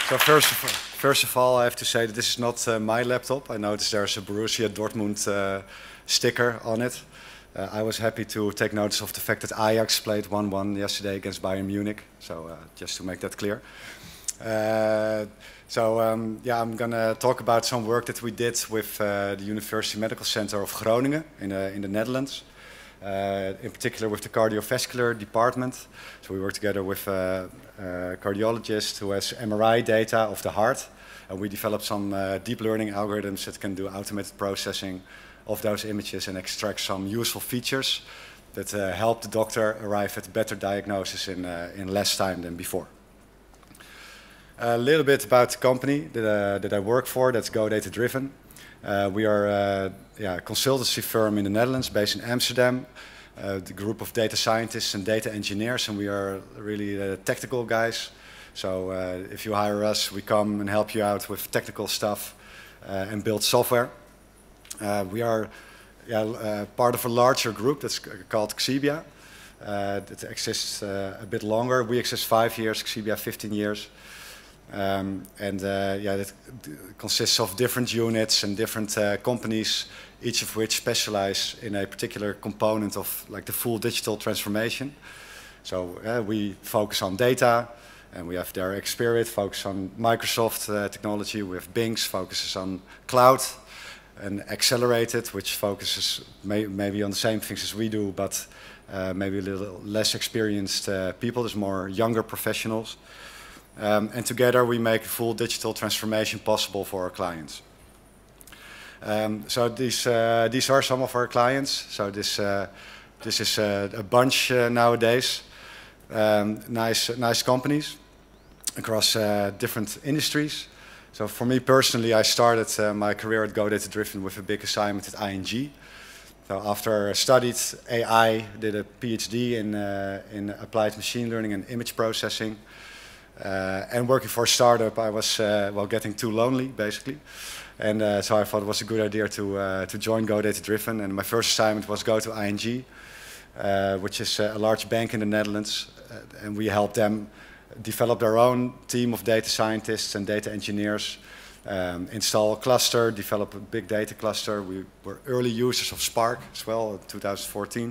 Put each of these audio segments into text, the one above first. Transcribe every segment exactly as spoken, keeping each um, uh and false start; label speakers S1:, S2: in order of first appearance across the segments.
S1: So first of, first of all, I have to say that this is not uh, my laptop. I noticed there's a Borussia Dortmund uh, sticker on it. Uh, I was happy to take notice of the fact that Ajax played one one yesterday against Bayern Munich. So uh, just to make that clear. Uh, so um, yeah, I'm gonna talk about some work that we did with uh, the University Medical Center of Groningen in, uh, in the Netherlands. Uh, in particular with the cardiovascular department. So we work together with a, a cardiologist who has M R I data of the heart. And we developed some uh, deep learning algorithms that can do automated processing of those images and extract some useful features that uh, help the doctor arrive at better diagnosis in, uh, in less time than before. A little bit about the company that, uh, that I work for, that's GoData Driven. Uh, we are uh, yeah, a consultancy firm in the Netherlands, based in Amsterdam. Uh, the group of data scientists and data engineers, and we are really uh, technical guys. So uh, if you hire us, we come and help you out with technical stuff uh, and build software. Uh, we are yeah, uh, part of a larger group that's called Xebia. Uh, that exists uh, a bit longer. We exist five years, Xebia fifteen years. Um, and uh, yeah, it consists of different units and different uh, companies, each of which specialize in a particular component of like the full digital transformation. So uh, we focus on data, and we have there Xspirit, focus on Microsoft uh, technology. We have Bings, focuses on cloud, and Accelerated, which focuses may maybe on the same things as we do, but uh, maybe a little less experienced uh, people. There's more younger professionals. Um, and together we make full digital transformation possible for our clients. Um, so these, uh, these are some of our clients. So this, uh, this is uh, a bunch uh, nowadays. Um, nice, nice companies across uh, different industries. So for me personally, I started uh, my career at GoData Driven with a big assignment at I N G. So after I studied A I, did a PhD in, uh, in applied machine learning and image processing. Uh, and working for a startup, I was uh, well getting too lonely, basically, and uh, so I thought it was a good idea to uh, to join GoData Driven. And my first assignment was go to I N G, uh, which is a large bank in the Netherlands, uh, and we helped them develop their own team of data scientists and data engineers, um, install a cluster, develop a big data cluster. We were early users of Spark as well in two thousand fourteen.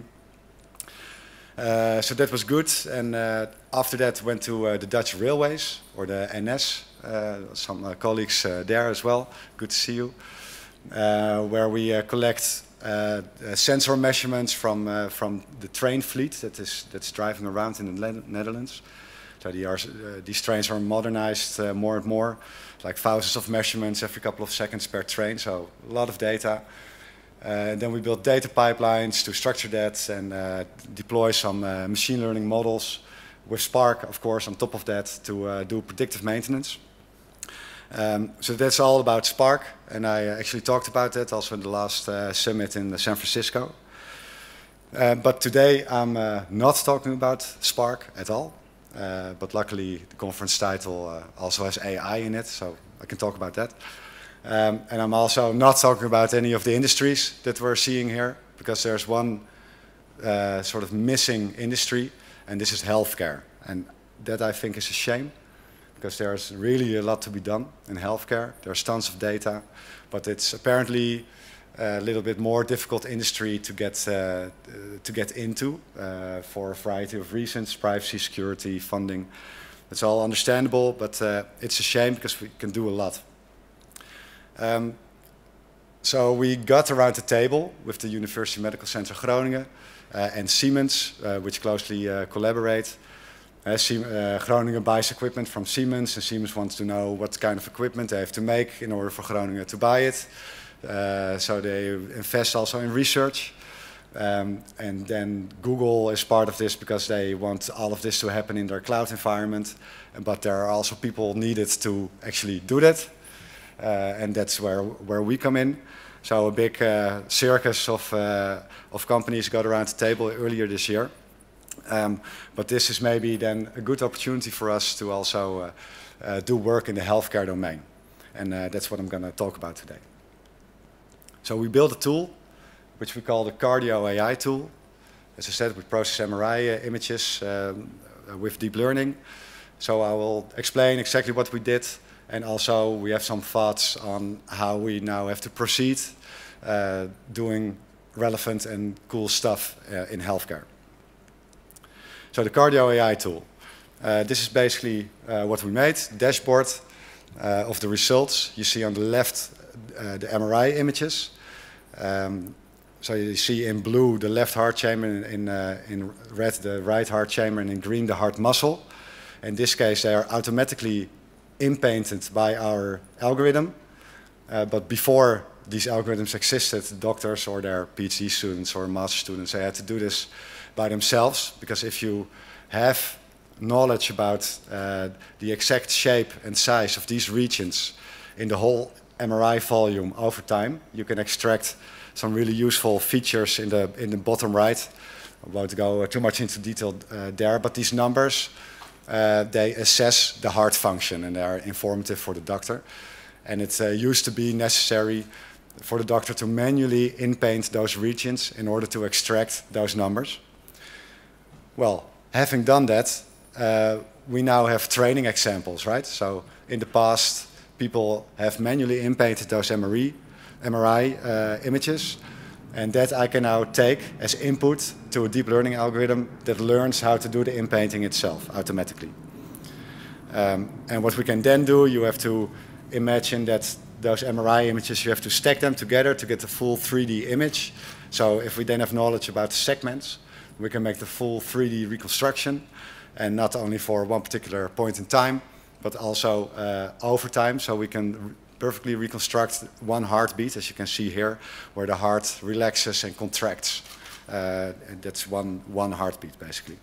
S1: Uh, so that was good, and uh, after that went to uh, the Dutch Railways, or the N S, uh, some uh, colleagues uh, there as well, good to see you, uh, where we uh, collect uh, uh, sensor measurements from, uh, from the train fleet that is, that's driving around in the Netherlands. So the, uh, these trains are modernized uh, more and more, like thousands of measurements every couple of seconds per train, so a lot of data. Uh, and then we built data pipelines to structure that and uh, deploy some uh, machine learning models with Spark, of course, on top of that to uh, do predictive maintenance. Um, so that's all about Spark, and I actually talked about that also in the last uh, summit in San Francisco. Uh, but today I'm uh, not talking about Spark at all, uh, but luckily the conference title uh, also has A I in it, so I can talk about that. Um, and I'm also not talking about any of the industries that we're seeing here, because there's one uh, sort of missing industry, and this is healthcare. And that I think is a shame, because there's really a lot to be done in healthcare. There's tons of data, but it's apparently a little bit more difficult industry to get, uh, to get into uh, for a variety of reasons, privacy, security, funding. It's all understandable, but uh, it's a shame because we can do a lot. Um, so we got around the table with the University Medical Center Groningen uh, and Siemens, uh, which closely uh, collaborate. Uh, Siem uh, Groningen buys equipment from Siemens, and Siemens wants to know what kind of equipment they have to make in order for Groningen to buy it. Uh, so they invest also in research. Um, and then Google is part of this because they want all of this to happen in their cloud environment. But there are also people needed to actually do that. Uh, and that's where, where we come in. So a big uh, circus of, uh, of companies got around the table earlier this year. Um, but this is maybe then a good opportunity for us to also uh, uh, do work in the healthcare domain. And uh, that's what I'm going to talk about today. So we built a tool, which we call the Cardio A I tool. As I said, we process M R I uh, images um, with deep learning. So I will explain exactly what we did. And also we have some thoughts on how we now have to proceed uh, doing relevant and cool stuff uh, in healthcare. So the Cardio A I tool. Uh, this is basically uh, what we made, dashboard uh, of the results. You see on the left uh, the M R I images. Um, so you see in blue the left heart chamber, in, in, uh, in red the right heart chamber, and in green the heart muscle. In this case they are automatically in-painted by our algorithm. Uh, but before these algorithms existed, doctors or their PhD students or master students, they had to do this by themselves, because if you have knowledge about uh, the exact shape and size of these regions in the whole M R I volume over time, you can extract some really useful features in the in the bottom right. I won't go too much into detail uh, there, but these numbers, uh, they assess the heart function and they are informative for the doctor. And it uh, used to be necessary for the doctor to manually in-paint those regions in order to extract those numbers. Well, having done that, uh, we now have training examples, right? So in the past, people have manually in-painted those M R I, M R I uh, images, and that I can now take as input to a deep learning algorithm that learns how to do the in-painting itself automatically. Um, and what we can then do, you have to imagine that those M R I images, you have to stack them together to get the full three D image. So if we then have knowledge about the segments, we can make the full three D reconstruction, and not only for one particular point in time, but also uh, over time, so we can re perfectly reconstruct one heartbeat, as you can see here, where the heart relaxes and contracts. Uh, and that's one, one heartbeat, basically.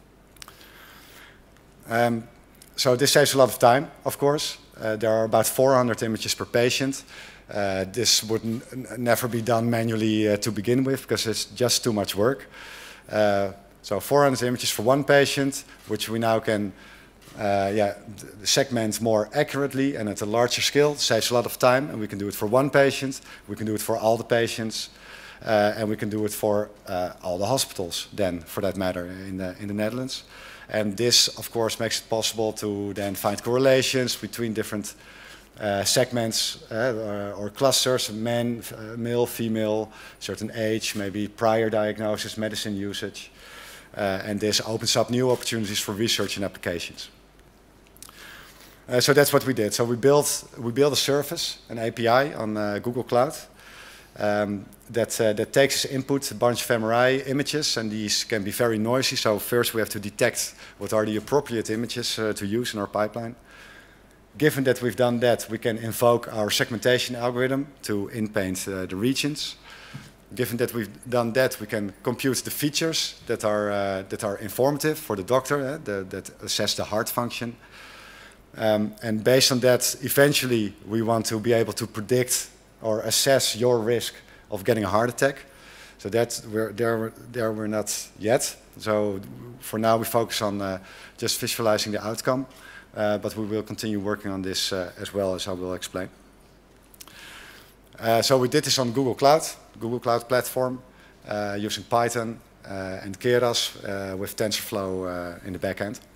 S1: Um, so this saves a lot of time, of course. Uh, there are about four hundred images per patient. Uh, this would n never be done manually uh, to begin with, because it's just too much work. Uh, so four hundred images for one patient, which we now can uh, yeah, segment more accurately and at a larger scale. It saves a lot of time, and we can do it for one patient. We can do it for all the patients, uh, and we can do it for uh, all the hospitals then, for that matter, in the, in the Netherlands. And this, of course, makes it possible to then find correlations between different uh, segments uh, or, or clusters, men, uh, male, female, certain age, maybe prior diagnosis, medicine usage. Uh, and this opens up new opportunities for research and applications. Uh, so that's what we did. So we built, we built a service, an A P I on uh, Google Cloud. Um, that, uh, that takes as input a bunch of M R I images, and these can be very noisy. So first we have to detect what are the appropriate images uh, to use in our pipeline. Given that we've done that, we can invoke our segmentation algorithm to in-paint uh, the regions. Given that we've done that, we can compute the features that are, uh, that are informative for the doctor, uh, the, that assess the heart function. Um, and based on that, eventually we want to be able to predict or assess your risk of getting a heart attack. So that we're, there, there we're not yet. So for now we focus on uh, just visualizing the outcome, uh, but we will continue working on this uh, as well, as I will explain. Uh, so we did this on Google Cloud, Google Cloud Platform, uh, using Python uh, and Keras uh, with TensorFlow uh, in the back end.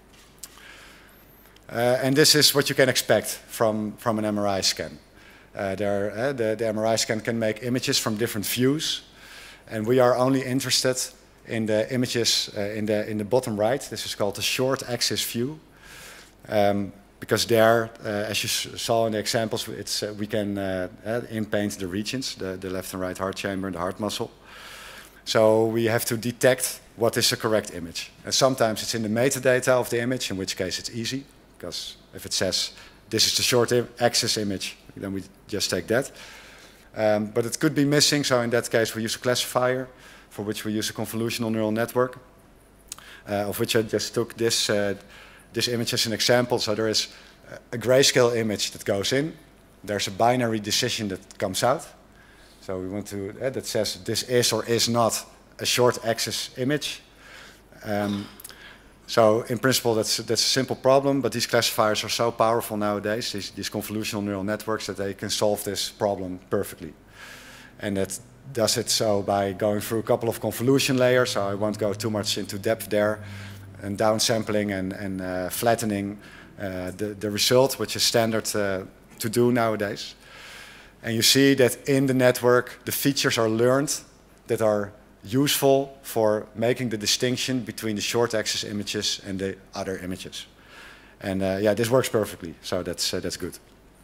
S1: Uh, and this is what you can expect from, from an M R I scan. Uh, there, uh, the, the M R I scan can make images from different views, and we are only interested in the images uh, in, the, in the bottom right. This is called the short axis view, um, because there, uh, as you saw in the examples, it's, uh, we can uh, uh, in-paint the regions, the, the left and right heart chamber and the heart muscle. So we have to detect what is the correct image. And sometimes it's in the metadata of the image, in which case it's easy, because if it says this is the short axis image, then we just take that. Um, but it could be missing, so in that case we use a classifier, for which we use a convolutional neural network, uh, of which I just took this, uh, this image as an example. So there is a grayscale image that goes in, there's a binary decision that comes out. So we want to, uh, that says this is or is not a short axis image. Um, So in principle, that's, that's a simple problem, but these classifiers are so powerful nowadays, these, these convolutional neural networks, that they can solve this problem perfectly. And that does it so by going through a couple of convolution layers, so I won't go too much into depth there, and downsampling and, and uh, flattening, uh, the, the result, which is standard uh, to do nowadays. And you see that in the network, the features are learned that are useful for making the distinction between the short axis images and the other images. And uh, yeah, this works perfectly, so that's, uh, that's good.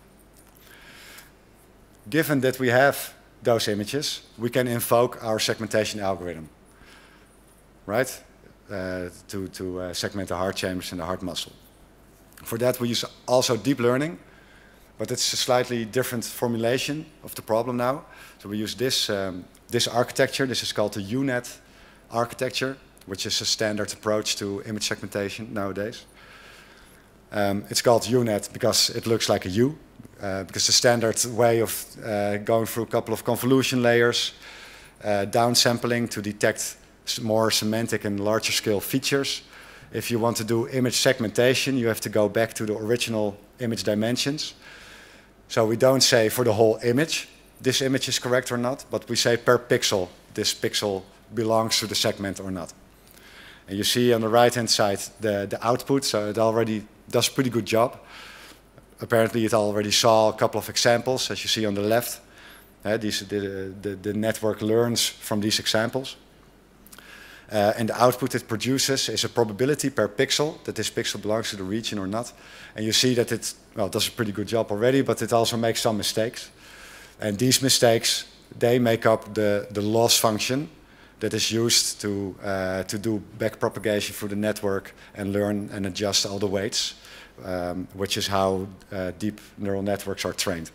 S1: Given that we have those images, we can invoke our segmentation algorithm, right? Uh, to to uh, segment the heart chambers and the heart muscle. For that we use also deep learning, but it's a slightly different formulation of the problem now. So we use this, um, this architecture. This is called the U net architecture, which is a standard approach to image segmentation nowadays. Um, it's called U net because it looks like a U, uh, because the standard way of uh, going through a couple of convolution layers, uh, downsampling to detect more semantic and larger scale features. If you want to do image segmentation, you have to go back to the original image dimensions. So we don't say for the whole image, this image is correct or not, but we say per pixel, this pixel belongs to the segment or not. And you see on the right-hand side the, the output, so it already does a pretty good job. Apparently it already saw a couple of examples, as you see on the left. Uh, these, the, the, the network learns from these examples. Uh, and the output it produces is a probability per pixel that this pixel belongs to the region or not. And you see that it, well, it does a pretty good job already, but it also makes some mistakes. And these mistakes, they make up the, the loss function that is used to, uh, to do backpropagation through the network and learn and adjust all the weights, um, which is how uh, deep neural networks are trained.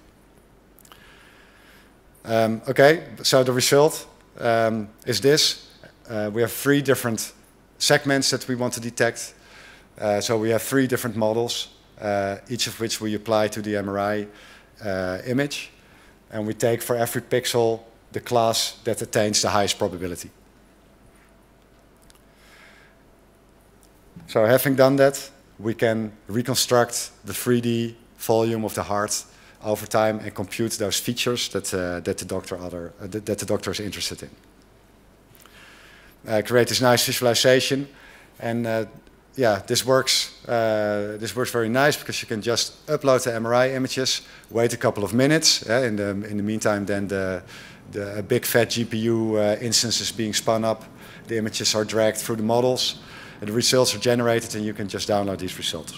S1: Um, okay, so the result um, is this. Uh, we have three different segments that we want to detect. Uh, so we have three different models, uh, each of which we apply to the M R I uh, image. And we take for every pixel the class that attains the highest probability. So having done that, we can reconstruct the three D volume of the heart over time and compute those features that, uh, that, the, doctor other, uh, that the doctor is interested in. Uh, create this nice visualization, and uh, yeah, this works. Uh, this works very nice because you can just upload the M R I images, wait a couple of minutes. Uh, in the in the meantime, then the the big fat G P U uh, instance is being spun up. The images are dragged through the models, and the results are generated, and you can just download these results.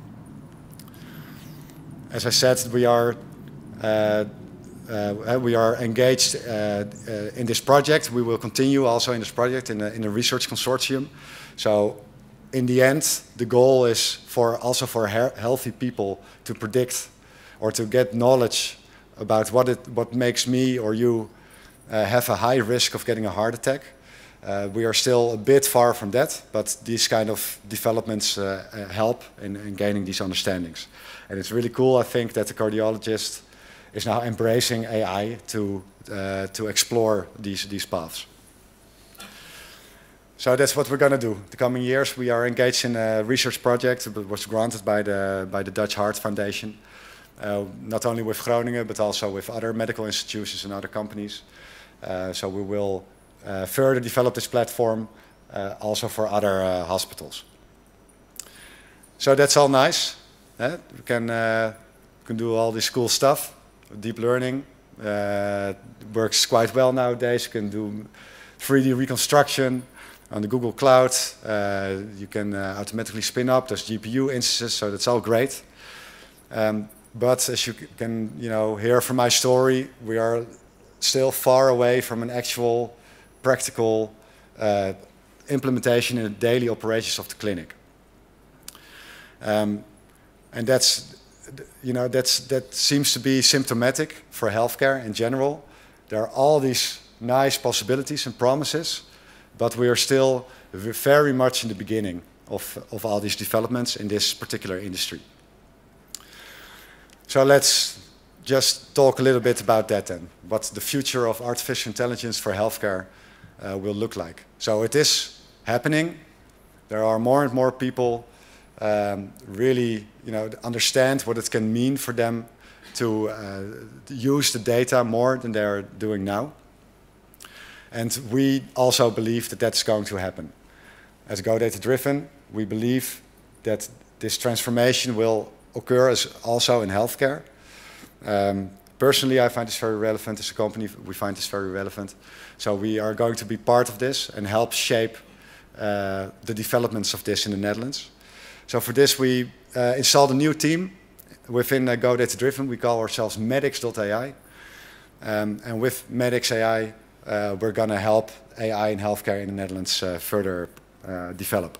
S1: As I said, we are. Uh, Uh, we are engaged uh, uh, in this project. We will continue also in this project in a, in a research consortium. So in the end, the goal is for also for he healthy people to predict or to get knowledge about what, it, what makes me or you uh, have a high risk of getting a heart attack. Uh, we are still a bit far from that, but these kind of developments uh, uh, help in, in gaining these understandings. And it's really cool, I think, that the cardiologist is now embracing A I to, uh, to explore these, these paths. So that's what we're going to do. The coming years we are engaged in a research project that was granted by the, by the Dutch Heart Foundation, uh, not only with Groningen but also with other medical institutions and other companies. Uh, so we will uh, further develop this platform uh, also for other uh, hospitals. So that's all nice. Eh? We can, uh, can do all this cool stuff. Deep learning uh, works quite well nowadays. You can do three D reconstruction on the Google Cloud. Uh, you can uh, automatically spin up those G P U instances, so that's all great. Um, but as you can you know, hear from my story, we are still far away from an actual practical uh, implementation in the daily operations of the clinic. Um, and that's You know, that's, that seems to be symptomatic for healthcare in general. There are all these nice possibilities and promises, but we are still very much in the beginning of, of all these developments in this particular industry. So let's just talk a little bit about that then, what the future of artificial intelligence for healthcare uh, will look like. So it is happening. There are more and more people Um, really, you know, understand what it can mean for them to uh, use the data more than they are doing now. And we also believe that that's going to happen. As GoData Driven, we believe that this transformation will occur as also in healthcare. Um, personally, I find this very relevant. As a company, we find this very relevant. So we are going to be part of this and help shape uh, the developments of this in the Netherlands. So for this, we uh, installed a new team within uh, Go Data Driven. We call ourselves Medix dot A I. Um, and with Medix A I, uh, we're going to help A I in healthcare in the Netherlands uh, further uh, develop.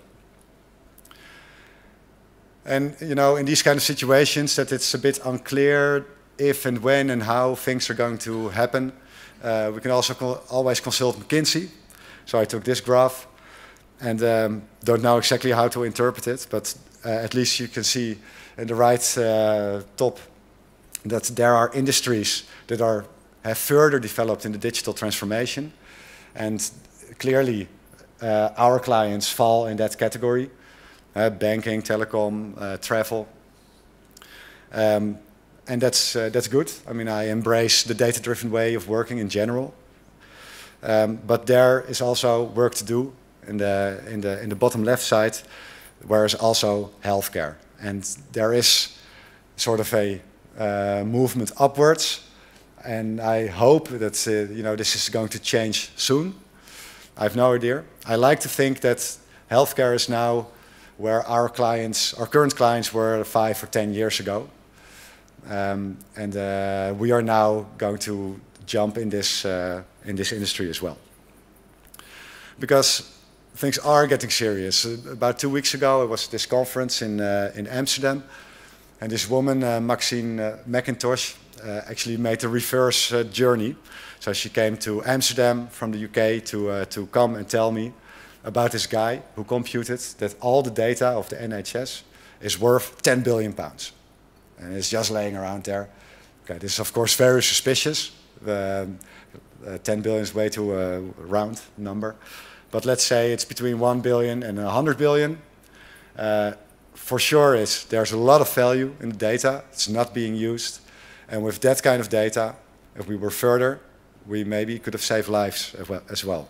S1: And, you know, in these kind of situations that it's a bit unclear if and when and how things are going to happen, uh, we can also co always consult McKinsey. So I took this graph and um, don't know exactly how to interpret it, but uh, at least you can see in the right uh, top that there are industries that are have further developed in the digital transformation, and clearly uh, our clients fall in that category: uh, banking, telecom, uh, travel, um, and that's uh, that's good. I mean, I embrace the data-driven way of working in general, um, but there is also work to do in the in the in the bottom left side, where is also healthcare, and there is sort of a uh, movement upwards. And I hope that uh, you know, this is going to change soon. I have no idea. I like to think that healthcare is now where our clients, our current clients, were five or ten years ago, um, and uh, we are now going to jump in this uh, in this industry as well, because things are getting serious. Uh, about two weeks ago, it was this conference in uh, in Amsterdam, and this woman, uh, Maxine uh, McIntosh, Uh, actually made a reverse uh, journey. So she came to Amsterdam from the U K to, uh, to come and tell me about this guy who computed that all the data of the N H S is worth ten billion pounds. And it's just laying around there. Okay, this is of course very suspicious. Uh, uh, ten billion is way too uh, round number. But let's say it's between one billion and one hundred billion. Uh, for sure is there's a lot of value in the data. It's not being used. And with that kind of data, if we were further, we maybe could have saved lives as well.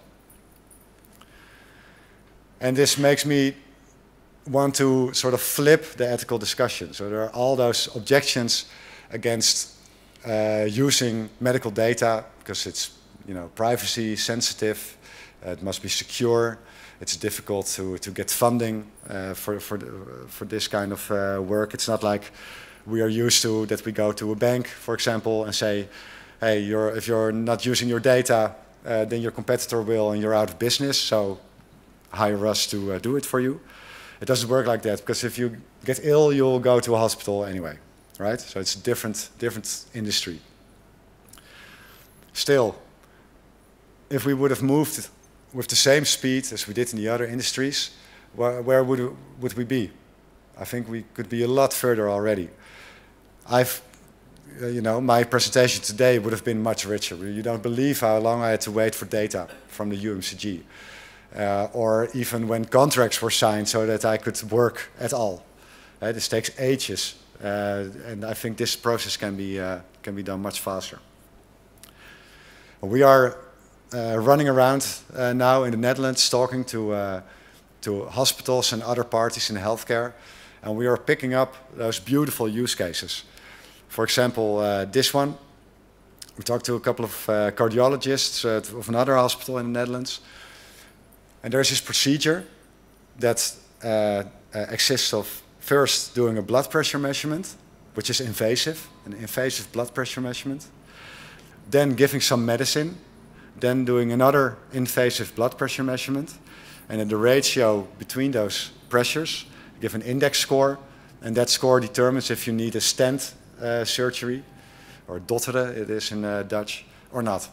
S1: And this makes me want to sort of flip the ethical discussion. So there are all those objections against uh, using medical data because it's, you know, privacy sensitive, uh, it must be secure, it's difficult to, to get funding uh, for, for, the, for this kind of uh, work. It's not like we are used to that we go to a bank, for example, and say, hey, you're, if you're not using your data, uh, then your competitor will and you're out of business, so hire us to uh, do it for you. It doesn't work like that, because if you get ill, you'll go to a hospital anyway, right? So it's a different, different industry. Still, if we would have moved with the same speed as we did in the other industries, where, where would, would we be? I think we could be a lot further already. I've, uh, you know, my presentation today would have been much richer. You don't believe how long I had to wait for data from the U M C G, uh, or even when contracts were signed so that I could work at all. Uh, this takes ages, uh, and I think this process can be uh, can be done much faster. We are uh, running around uh, now in the Netherlands, talking to uh, to hospitals and other parties in healthcare, and we are picking up those beautiful use cases. For example, uh, this one, we talked to a couple of uh, cardiologists uh, of another hospital in the Netherlands, and there's this procedure that uh, uh, exists of first doing a blood pressure measurement, which is invasive, an invasive blood pressure measurement, then giving some medicine, then doing another invasive blood pressure measurement, and then the ratio between those pressures, give an index score, and that score determines if you need a stent uh, surgery, or dotteren, it is in uh, Dutch, or not.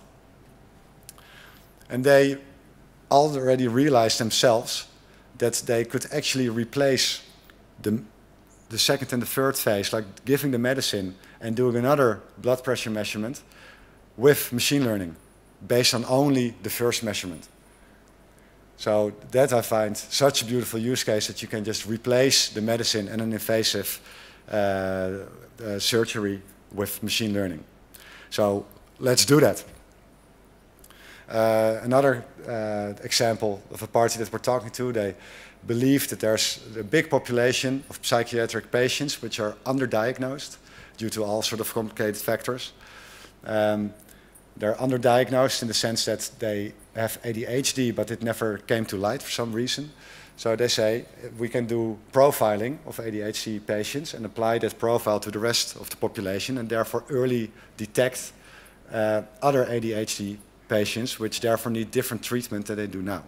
S1: And they already realized themselves that they could actually replace the, the second and the third phase, like giving the medicine and doing another blood pressure measurement, with machine learning, based on only the first measurement. So that I find such a beautiful use case, that you can just replace the medicine and an invasive uh, uh, surgery with machine learning. So let's do that. Uh, another uh, example of a party that we're talking to, they believe that there's a big population of psychiatric patients which are underdiagnosed due to all sort of complicated factors. Um, they're underdiagnosed in the sense that they have A D H D, but it never came to light for some reason. So they say we can do profiling of A D H D patients and apply that profile to the rest of the population and therefore early detect uh, other A D H D patients which therefore need different treatment than they do now.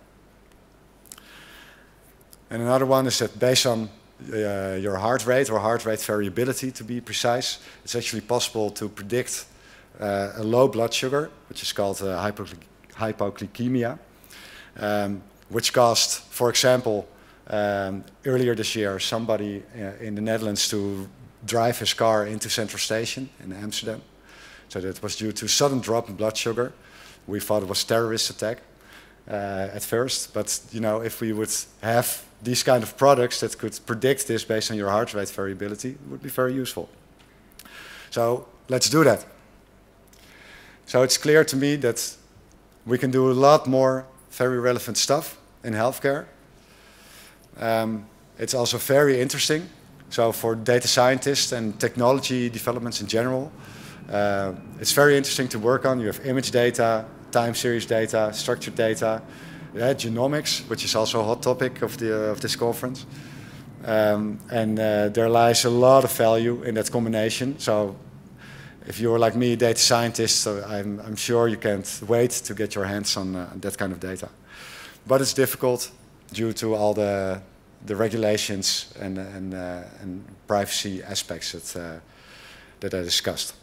S1: And another one is that based on uh, your heart rate or heart rate variability to be precise, it's actually possible to predict uh, a low blood sugar, which is called uh, hypogly hypoglycemia, um, which caused, for example, um, earlier this year, somebody uh, in the Netherlands to drive his car into Central Station in Amsterdam. So that was due to sudden drop in blood sugar. We thought it was a terrorist attack uh, at first, but you know, if we would have these kind of products that could predict this based on your heart rate variability, it would be very useful. So let's do that. So it's clear to me that we can do a lot more very relevant stuff in healthcare. Um, it's also very interesting. So for data scientists and technology developments in general, uh, it's very interesting to work on. You have image data, time series data, structured data, yeah, genomics, which is also a hot topic of, the, uh, of this conference. Um, and uh, there lies a lot of value in that combination. So if you're like me, a data scientist, so I'm, I'm sure you can't wait to get your hands on uh, that kind of data. But it's difficult due to all the, the regulations and, and, uh, and privacy aspects that, uh, that I discussed.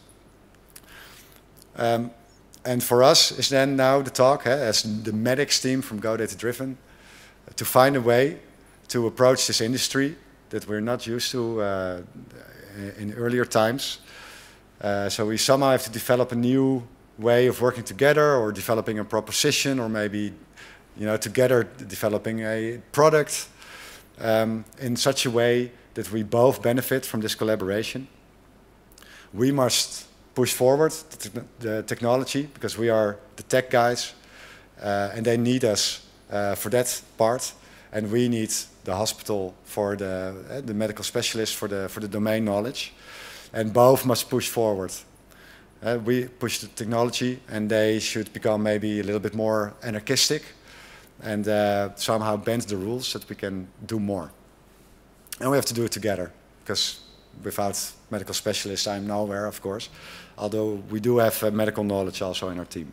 S1: Um, and for us is then now the talk, eh, as the medics team from Go Data Driven, to find a way to approach this industry that we're not used to uh, in earlier times. Uh, so we somehow have to develop a new way of working together, or developing a proposition, or maybe, you know, together developing a product um, in such a way that we both benefit from this collaboration. We must push forward the, te the technology because we are the tech guys, uh, and they need us uh, for that part, and we need the hospital for the uh, the medical specialists for the for the domain knowledge. And both must push forward. Uh, we push the technology, and they should become maybe a little bit more anarchistic and uh, somehow bend the rules so that we can do more. And we have to do it together, because without medical specialists, I'm nowhere, of course, although we do have uh, medical knowledge also in our team.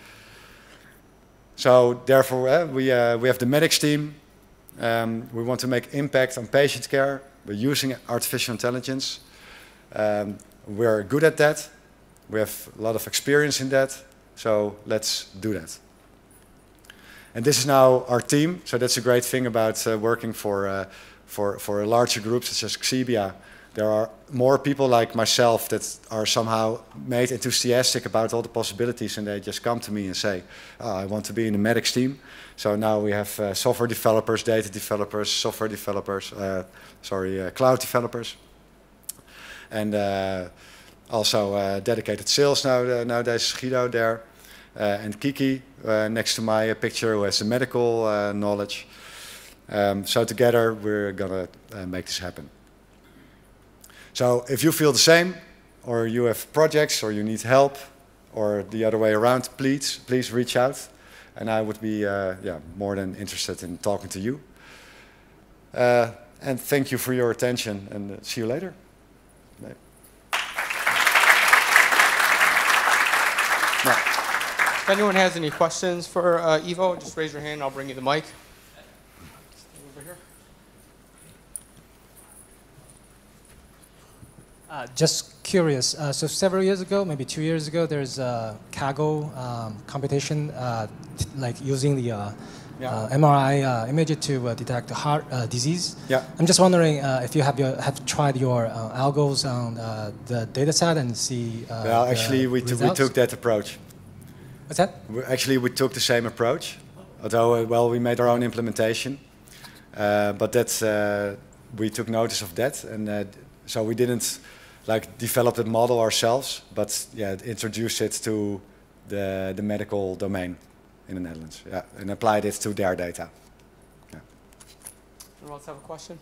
S1: So therefore, uh, we, uh, we have the medics team. Um, we want to make impact on patient care. We're using artificial intelligence. Um, we're good at that. We have a lot of experience in that, so let's do that. And this is now our team, so that's a great thing about uh, working for, uh, for, for a larger group such as Xebia. There are more people like myself that are somehow made enthusiastic about all the possibilities, and they just come to me and say, oh, I want to be in the medics team. So now we have uh, software developers, data developers, software developers, uh, sorry, uh, cloud developers. And uh, also uh, dedicated sales now, uh, nowadays, Guido there. Uh, and Kiki, uh, next to my uh, picture, who has the medical uh, knowledge. Um, so together we're gonna uh, make this happen. So if you feel the same, or you have projects, or you need help, or the other way around, please, please reach out. And I would be uh, yeah, more than interested in talking to you. Uh, and thank you for your attention, and uh, see you later. Bye.
S2: If anyone has any questions for uh, Ivo, just raise your hand. I'll bring you the mic. Over here.
S3: Uh, just curious. Uh, so several years ago, maybe two years ago, there's a Kaggle um, competition, uh, like using the uh,
S1: Yeah.
S3: uh, M R I uh, image to uh, detect heart uh, disease.
S1: Yeah.
S3: I'm just wondering uh, if you have your, have tried your uh, algos on uh, the data set and see. Uh,
S1: well, actually, we, we took that approach.
S3: What's that?
S1: We, actually, we took the same approach, although uh, well, we made our own implementation. Uh, but that's uh, we took notice of that, and uh, so we didn't like develop the model ourselves, but yeah, introduce it to the the medical domain. in the Netherlands. Yeah, and applied it to their data. Yeah.
S2: Anyone else have a question?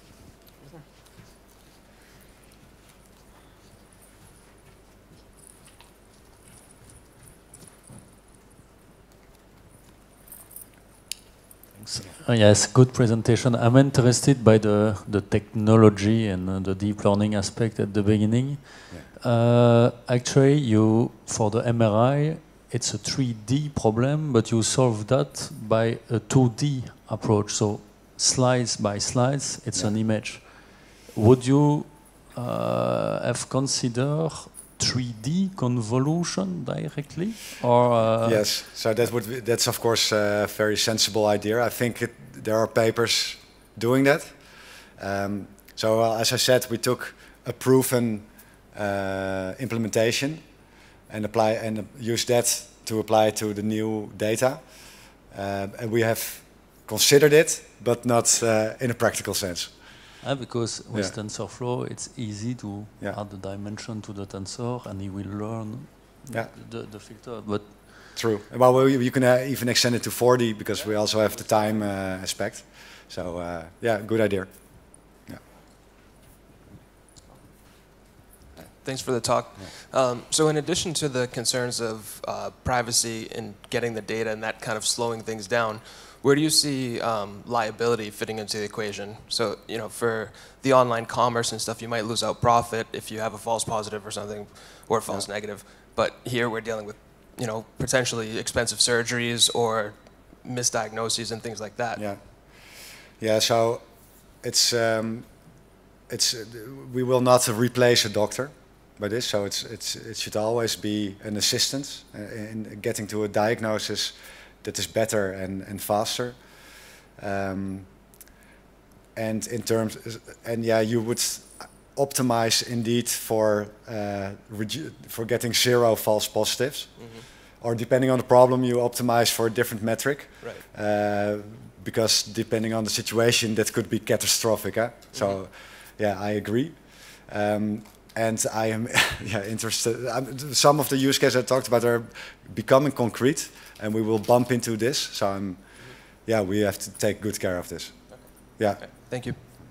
S4: Uh, yes, good presentation. I'm interested by the, the technology and uh, the deep learning aspect at the beginning. Yeah. Uh, actually, you for the M R I, it's a three D problem, but you solve that by a two D approach. So slides by slides, it's yeah. an image. Would you uh, have considered three D convolution directly, or uh,
S1: yes? So that would be, that's of course a very sensible idea. I think it, there are papers doing that. Um, so uh, as I said, we took a proven uh, implementation and apply and use that to apply to the new data, uh, and we have considered it, but not uh, in a practical sense.
S4: Uh, because with
S1: yeah.
S4: TensorFlow, it's easy to
S1: yeah.
S4: add the dimension to the tensor, and he will learn
S1: yeah.
S4: the, the filter. But
S1: true. Well, we, you can uh, even extend it to four D because yeah. we also have the time uh, aspect. So uh, yeah, good idea. Yeah.
S5: Thanks for the talk. Yeah. Um, so in addition to the concerns of uh, privacy and getting the data and that kind of slowing things down, where do you see um, liability fitting into the equation? So, you know, for the online commerce and stuff, you might lose out profit if you have a false positive or something, or a false yeah. negative. But here we're dealing with, you know, potentially expensive surgeries or misdiagnoses and things like that.
S1: Yeah. Yeah. So, it's um, it's uh, we will not replace a doctor by this. So it's it's it should always be an assistance in getting to a diagnosis that is better and, and faster. Um, and in terms, and yeah, you would optimize indeed for uh, for getting zero false positives. Mm-hmm. Or depending on the problem, you optimize for a different metric.
S5: Right.
S1: Uh, because depending on the situation, that could be catastrophic. Huh? Mm-hmm. So, yeah, I agree. Um, and I am yeah, interested. I'm, some of the use cases I talked about are becoming concrete. And we will bump into this, so I'm, mm-hmm. yeah, we have to take good care of this.
S5: Okay.
S1: Yeah.
S5: Okay. Thank you.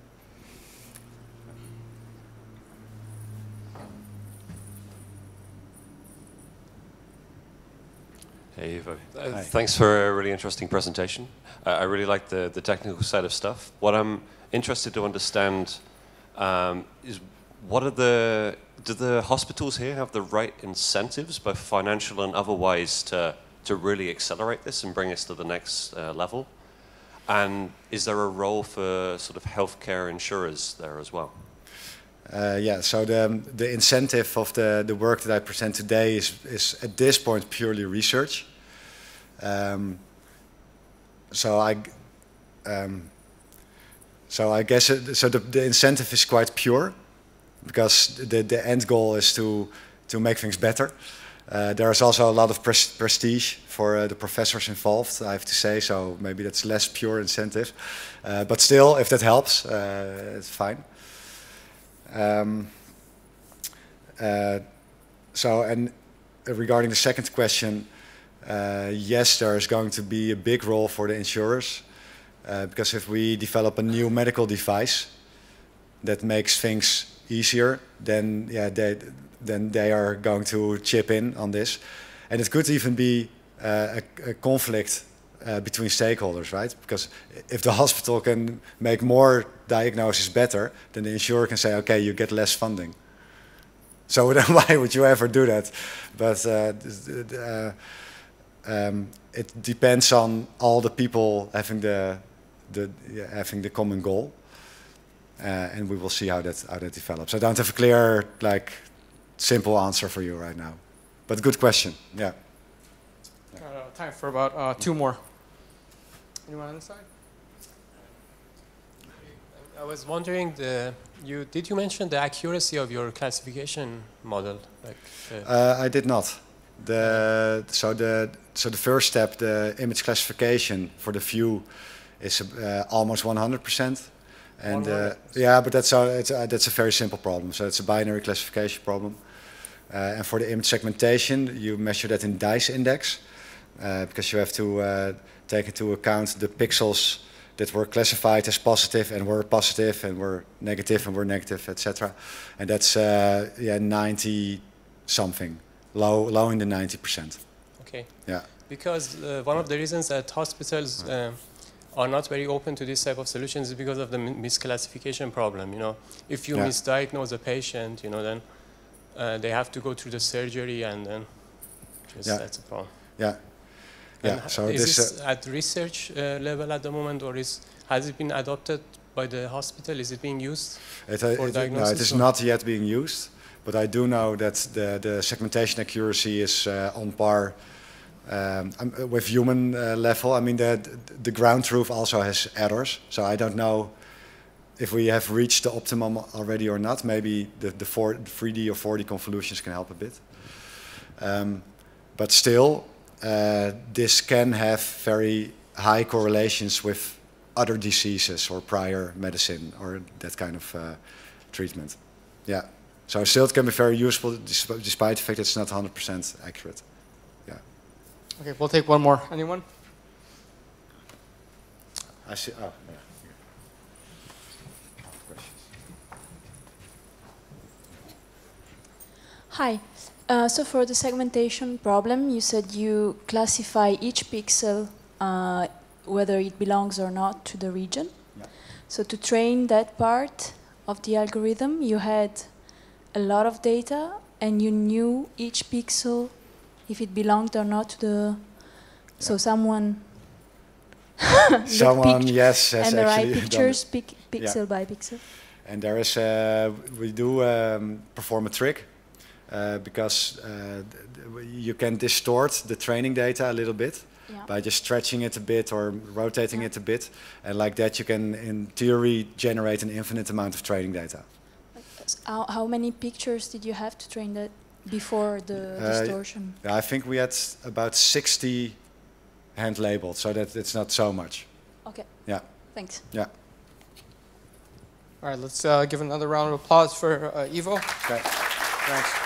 S6: Hey, Ivo. Uh, thanks for a really interesting presentation. Uh, I really like the, the technical side of stuff. What I'm interested to understand um, is what are the, do the hospitals here have the right incentives, both financial and otherwise, to to really accelerate this and bring us to the next uh, level? And is there a role for sort of healthcare insurers there as well?
S1: Uh, yeah, so the, the incentive of the, the work that I present today is, is at this point purely research. Um, so I um, so I guess it, so the, the incentive is quite pure because the, the end goal is to, to make things better. Uh, there is also a lot of pres prestige for uh, the professors involved, I have to say, so maybe that's less pure incentive. Uh, but still, if that helps, uh, it's fine. Um, uh, so, and regarding the second question, uh, yes, there is going to be a big role for the insurers, uh, because if we develop a new medical device that makes things easier, then yeah, they, then they are going to chip in on this. And it could even be uh, a, a conflict uh, between stakeholders, right? Because if the hospital can make more diagnoses better, then the insurer can say, okay, you get less funding. So then why would you ever do that? But uh, uh, um, it depends on all the people having the, the yeah, having the common goal. Uh, and we will see how that, how that develops. I don't have a clear, like, simple answer for you right now, but good question. Yeah.
S2: Uh, time for about uh, two more. Anyone on this side?
S7: I was wondering, the, you did you mention the accuracy of your classification model? Like, uh,
S1: uh, I did not. The so the so the first step, the image classification for the view, is uh, almost one hundred percent. And uh, yeah, but that's a, it's a, that's a very simple problem. So it's a binary classification problem. Uh, and for the image segmentation, you measure that in DICE index. uh, because you have to uh, take into account the pixels that were classified as positive and were positive and were negative and were negative, et cetera. And that's uh, yeah ninety something, low low in the ninety percent.
S7: Okay.
S1: Yeah.
S7: Because uh, one of the reasons that hospitals uh, are not very open to this type of solutions is because of the misclassification problem. You know, if you
S1: yeah.
S7: misdiagnose a patient, you know, then uh, they have to go through the surgery, and then just
S1: yeah.
S7: that's a problem.
S1: Yeah. Yeah.
S7: And
S1: so
S7: is
S1: this,
S7: this
S1: uh,
S7: at research uh, level at the moment, or is has it been adopted by the hospital? Is it being used
S1: it,
S7: for
S1: it,
S7: diagnosis?
S1: No, it is
S7: or?
S1: not yet being used, but I do know that the the segmentation accuracy is uh, on par. Um, with human uh, level. I mean, the, the ground truth also has errors, so I don't know if we have reached the optimum already or not. Maybe the, the four, three D or four D convolutions can help a bit. Um, but still, uh, this can have very high correlations with other diseases or prior medicine or that kind of uh, treatment. Yeah, so still it can be very useful despite the fact that it's not one hundred percent accurate.
S2: Okay, we'll take one more. Anyone?
S1: I see. Oh, yeah.
S8: Hi. Uh, so for the segmentation problem, you said you classify each pixel, uh, whether it belongs or not to the region.
S1: Yeah.
S8: So to train that part of the algorithm, you had a lot of data, and you knew each pixel if it belonged or not to the. Yeah. So someone.
S1: Someone, yes, has
S8: and the
S1: actually
S8: right pictures,
S1: done
S8: pic pixel
S1: yeah.
S8: by pixel.
S1: And there is, uh, we do um, perform a trick uh, because uh, you can distort the training data a little bit yeah. by just stretching it a bit or rotating yeah. it a bit, and like that you can, in theory, generate an infinite amount of training data.
S8: How, how many pictures did you have to train that before the
S1: uh,
S8: distortion?
S1: I think we had about sixty hand labeled, so that it's not so much.
S8: Okay.
S1: Yeah.
S8: Thanks.
S1: Yeah.
S2: All right, let's uh, give another round of applause for uh, Ivo.
S1: Okay. Thanks.